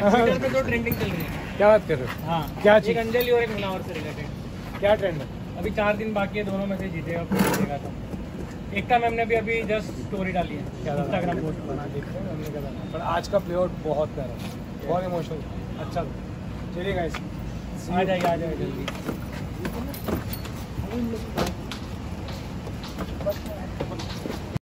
Twitter पे तो trending चल रही है। क्या बात कर रहे हो? हाँ क्या एक चीज? अंजलि और एक मिलावर से रिलेटेड। क्या ट्रेंड है? अभी 4 दिन बाकी है, दोनों में से जीतेगा कोई जीतेगा। तो एक का मैम ने भी अभी जस्ट स्टोरी डाली है इंस्टाग्राम पोस्ट बना देखते हैं हमने क्या डाला। पर आज का प्ले आउट बहुत प्यारा था, बहुत इमोशनल, अच्छा था। चलिए गाइस, आ जाइए जल्दी।